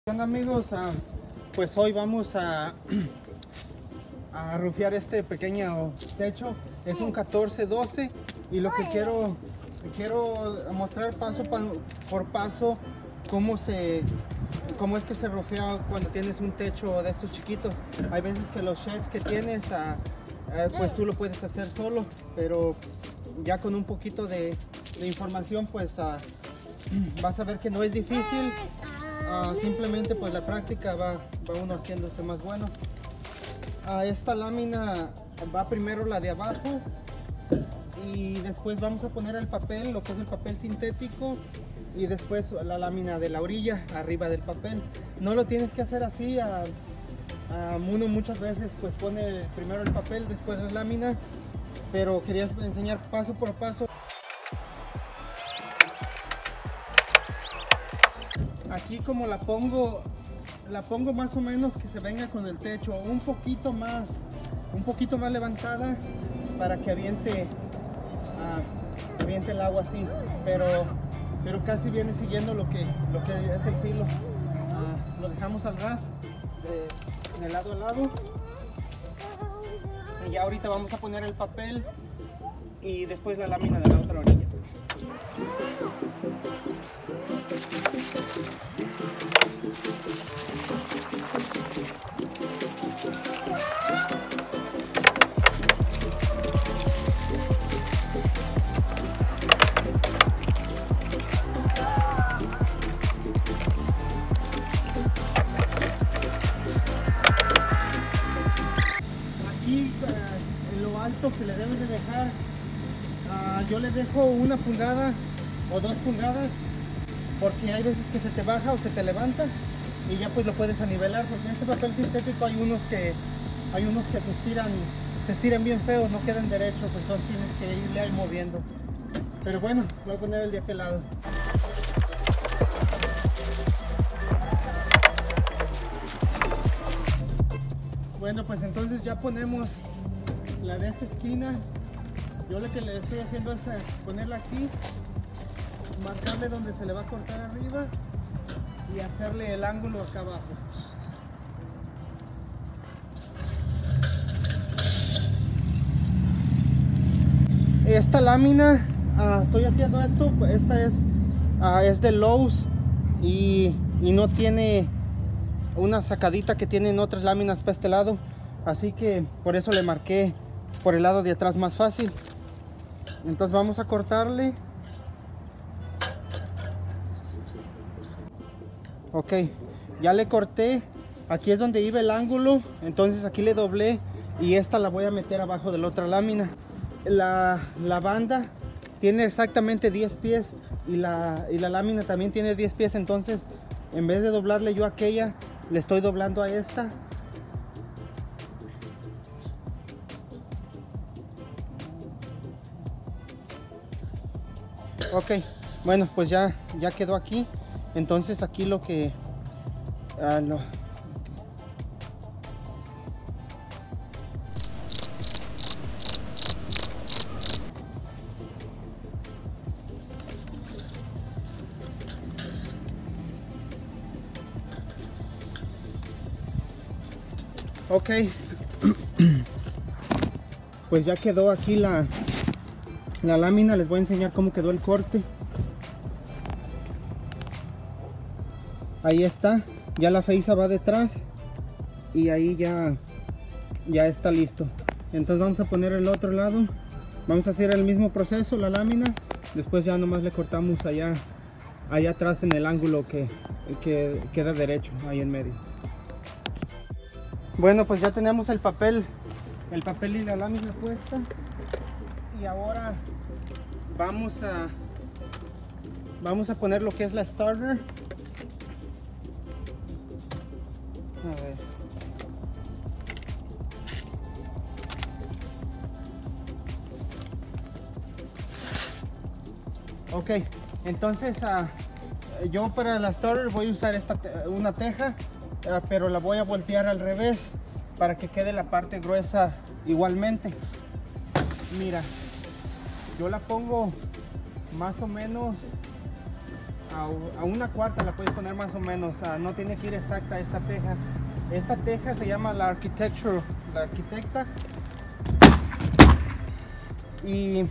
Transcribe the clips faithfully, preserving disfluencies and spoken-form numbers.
¿Qué onda, amigos? Uh, pues hoy vamos a, a rufiar este pequeño techo. Es un catorce doce y lo que quiero, quiero mostrar paso por paso cómo, se, cómo es que se rufia cuando tienes un techo de estos chiquitos. Hay veces que los sheds que tienes, uh, uh, pues tú lo puedes hacer solo, pero ya con un poquito de, de información, pues uh, vas a ver que no es difícil. Uh, simplemente pues la práctica va, va uno haciéndose más bueno. Uh, esta lámina va primero la de abajo y después vamos a poner el papel, lo que es el papel sintético, y después la lámina de la orilla arriba del papel. No lo tienes que hacer así. Uh, uh, uno muchas veces pues pone primero el papel, después la lámina, pero quería enseñar paso por paso. Aquí como la pongo, la pongo más o menos que se venga con el techo un poquito más, un poquito más levantada para que aviente, uh, aviente el agua así, pero, pero casi viene siguiendo lo que, lo que es el filo. Uh, lo dejamos al ras, de, de lado a lado, y ya ahorita vamos a poner el papel y después la lámina de la otra orilla. Aquí uh, en lo alto que le debes de dejar, uh, yo le dejo una pulgada o dos pulgadas, porque hay veces que se te baja o se te levanta y ya pues lo puedes anivelar, porque en este papel sintético hay unos que hay unos que se estiran se estiran bien feos, no quedan derechos, entonces tienes que irle ahí moviendo. Pero bueno, voy a poner el de aquel lado. Bueno, pues entonces ya ponemos la de esta esquina. Yo lo que le estoy haciendo es ponerla aquí, marcarle donde se le va a cortar arriba y hacerle el ángulo acá abajo. Esta lámina, uh, estoy haciendo esto, esta es, uh, es de Lowe's y, y no tiene una sacadita que tienen otras láminas para este lado, así que por eso le marqué por el lado de atrás más fácil. Entonces vamos a cortarle. Ok, ya le corté. Aquí es donde iba el ángulo, entonces aquí le doblé y esta la voy a meter abajo de la otra lámina. La, la banda tiene exactamente diez pies y la, y la lámina también tiene diez pies, entonces en vez de doblarle yo a aquella, le estoy doblando a esta. Ok, bueno, pues ya, ya quedó aquí. Entonces aquí lo que ah, lo, ok, pues ya quedó aquí la, la lámina. Les voy a enseñar cómo quedó el corte. Ahí está, ya la feisa va detrás y ahí ya, ya está listo. Entonces vamos a poner el otro lado. Vamos a hacer el mismo proceso, la lámina. Después ya nomás le cortamos allá, allá atrás en el ángulo que, que queda derecho, ahí en medio. Bueno, pues ya tenemos el papel, el papel y la lámina puesta. Y ahora vamos a, vamos a poner lo que es la starter. A ver. Ok, entonces uh, yo para la starter voy a usar esta te una teja, uh, pero la voy a voltear al revés para que quede la parte gruesa igualmente. Mira, yo la pongo más o menos a, a una cuarta la puedes poner más o menos. Uh, no tiene que ir exacta esta teja. Esta teja se llama la Architecture, la arquitecta. Y,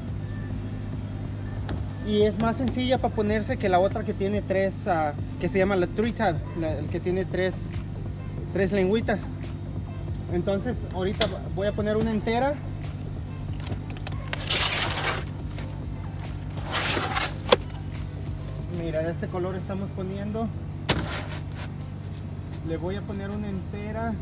y es más sencilla para ponerse que la otra que tiene tres, uh, que se llama la Three Tab, la, el que tiene tres, tres lengüitas. Entonces ahorita voy a poner una entera. Mira, de este color estamos poniendo. Le voy a poner una entera.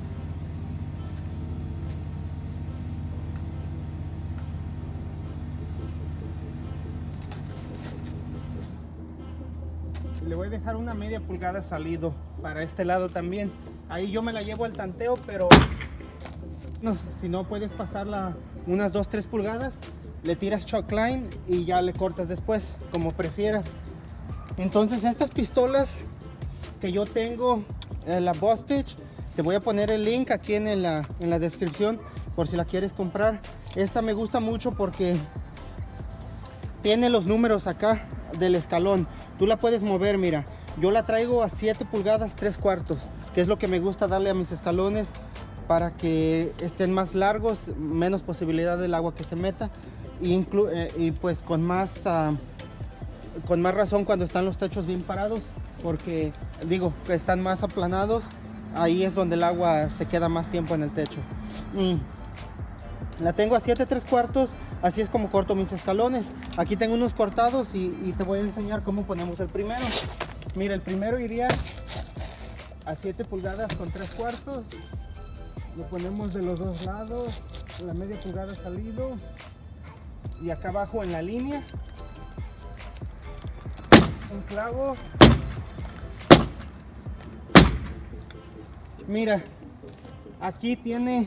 Y le voy a dejar una media pulgada salido para este lado también. Ahí yo me la llevo al tanteo, pero no, si no puedes pasarla unas dos tres pulgadas, le tiras chalk line y ya le cortas después, como prefieras. Entonces estas pistolas que yo tengo, eh, la Bostitch, te voy a poner el link aquí en la, en la descripción por si la quieres comprar. Esta me gusta mucho porque tiene los números acá del escalón. Tú la puedes mover, mira. Yo la traigo a siete pulgadas tres cuartos, que es lo que me gusta darle a mis escalones para que estén más largos, menos posibilidad del agua que se meta, y, eh, y pues con más... Uh, con más razón cuando están los techos bien parados, porque digo que están más aplanados, ahí es donde el agua se queda más tiempo en el techo. mm. La tengo a siete tres cuartos, así es como corto mis escalones. Aquí tengo unos cortados y, y te voy a enseñar cómo ponemos el primero. Mira, el primero iría a siete pulgadas con tres cuartos, lo ponemos de los dos lados, la media pulgada salido, y acá abajo en la línea un clavo. Mira, aquí tiene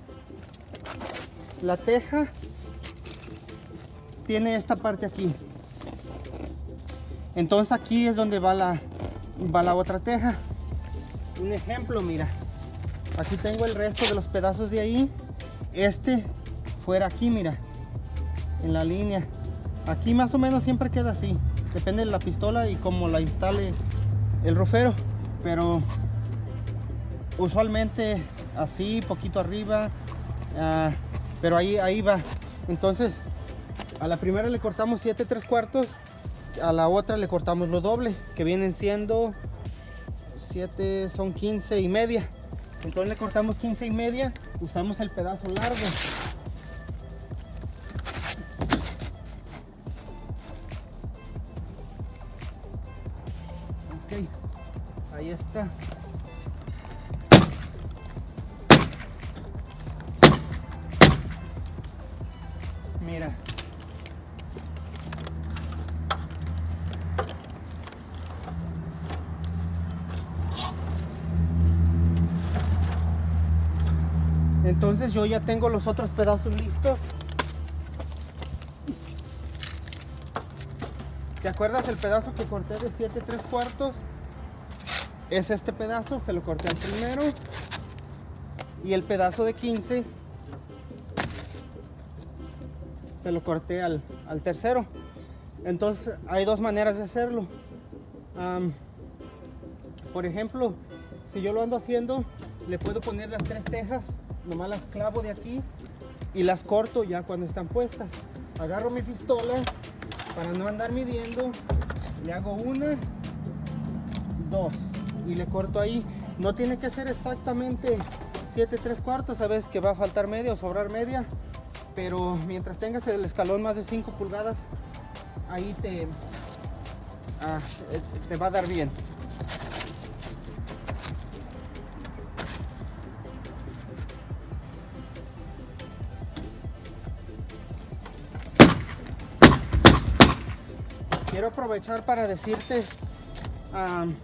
la teja, tiene esta parte aquí. Entonces aquí es donde va la, va la otra teja. Un ejemplo, mira, aquí tengo el resto de los pedazos de ahí. Este fuera aquí, mira, en la línea. Aquí más o menos siempre queda así. Depende de la pistola y cómo la instale el rofero, pero usualmente así, poquito arriba, uh, pero ahí, ahí va. Entonces a la primera le cortamos siete tres cuartos, a la otra le cortamos lo doble, que vienen siendo siete, son quince y media. Entonces le cortamos quince y media, usamos el pedazo largo. Ahí está. Mira. Entonces yo ya tengo los otros pedazos listos. ¿Te acuerdas el pedazo que corté de siete tres cuartos? Es este pedazo, se lo corté al primero, y el pedazo de quince se lo corté al, al tercero. Entonces hay dos maneras de hacerlo. Um, por ejemplo, si yo lo ando haciendo, le puedo poner las tres tejas, nomás las clavo de aquí y las corto ya cuando están puestas. Agarro mi pistola para no andar midiendo, le hago una, dos y le corto ahí. No tiene que ser exactamente siete tres cuartos, sabes que va a faltar media o sobrar media, pero mientras tengas el escalón más de cinco pulgadas, ahí te, ah, te va a dar bien. Quiero aprovechar para decirte um,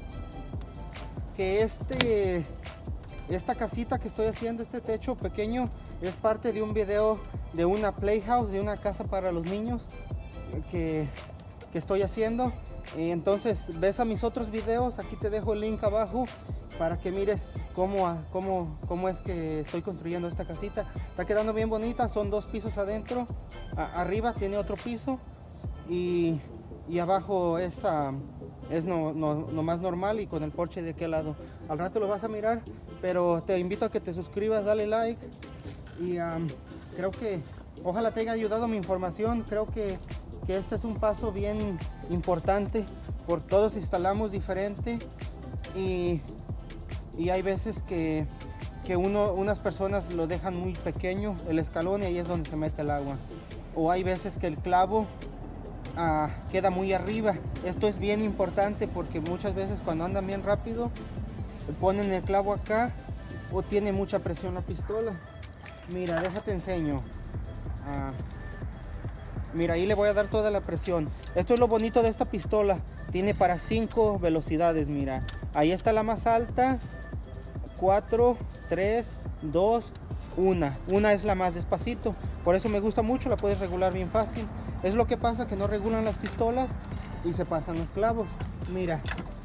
que este, esta casita que estoy haciendo, este techo pequeño, es parte de un video de una playhouse, de una casa para los niños que, que estoy haciendo. Y entonces ves a mis otros videos, aquí te dejo el link abajo para que mires cómo, cómo, cómo es que estoy construyendo esta casita. Está quedando bien bonita, son dos pisos adentro, a, arriba tiene otro piso y... y abajo es, uh, es no, no, no más normal y con el porche de aquel lado. Al rato lo vas a mirar, pero te invito a que te suscribas, dale like y um, creo que ojalá te haya ayudado mi información. Creo que, que este es un paso bien importante porque todos instalamos diferente y, y hay veces que, que uno, unas personas lo dejan muy pequeño el escalón y ahí es donde se mete el agua, o hay veces que el clavo uh, queda muy arriba. Esto es bien importante porque muchas veces cuando andan bien rápido ponen el clavo acá o tiene mucha presión la pistola. Mira, déjate enseño. Uh, mira, ahí le voy a dar toda la presión. Esto es lo bonito de esta pistola, tiene para cinco velocidades. Mira, ahí está la más alta, cuatro, tres, dos, una. Una es la más despacito, por eso me gusta mucho, la puedes regular bien fácil. Es lo que pasa, que no regulan las pistolas y se pasan los clavos. Mira,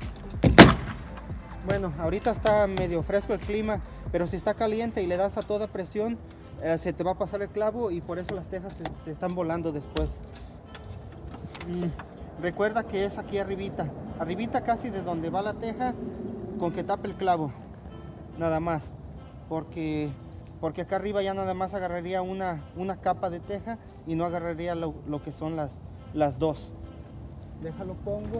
bueno, ahorita está medio fresco el clima, pero si está caliente y le das a toda presión, eh, se te va a pasar el clavo y por eso las tejas se, se están volando después. Mm, recuerda que es aquí arribita, arribita casi de donde va la teja, con que tape el clavo, nada más, porque, porque acá arriba ya nada más agarraría una, una capa de teja y no agarraría lo, lo que son las, las dos. Déjalo pongo.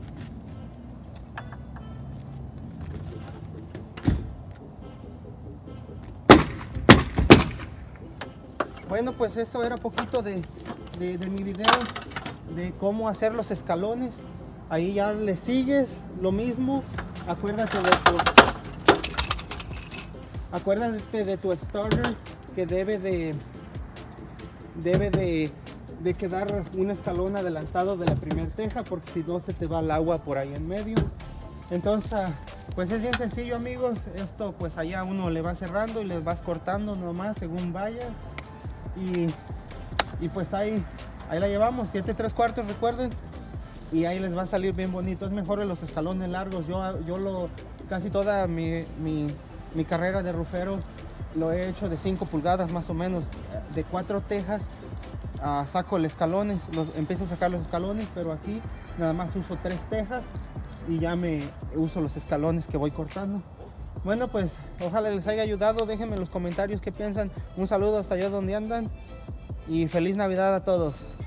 Bueno, pues esto era poquito de, de, de mi video de cómo hacer los escalones. Ahí ya le sigues lo mismo. Acuérdate de tu, acuérdate de tu starter, que debe de debe de, de quedar un escalón adelantado de la primera teja, porque si no se te va el agua por ahí en medio. Entonces pues es bien sencillo, amigos. Esto pues allá uno le va cerrando y le vas cortando nomás según vayas. Y, y pues ahí, ahí la llevamos, siete tres cuartos, recuerden, y ahí les va a salir bien bonito. Es mejor en los escalones largos. Yo, yo lo, casi toda mi, mi, mi carrera de rufero lo he hecho de cinco pulgadas más o menos, de cuatro tejas. Uh, saco el escalones, los, empiezo a sacar los escalones, pero aquí nada más uso tres tejas y ya me uso los escalones que voy cortando. Bueno, pues ojalá les haya ayudado. Déjenme en los comentarios qué piensan. Un saludo hasta allá donde andan y feliz Navidad a todos.